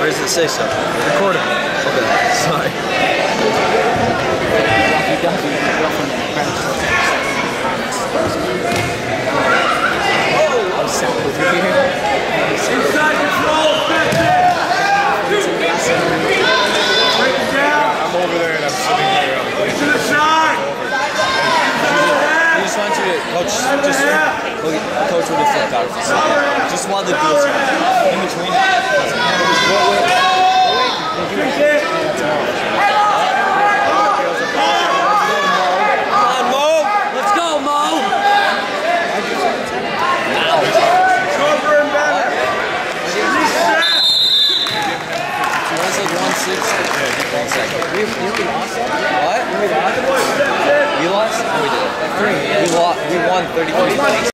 Where does it say so? Recording. Okay, sorry. Inside control, 50! Break it down! I'm over there and I'm sitting there. To the side! He just wants you to, coach, coach would have flipped out for a second. Just while the deal's in between. What? We lost? No, we didn't. We won 33.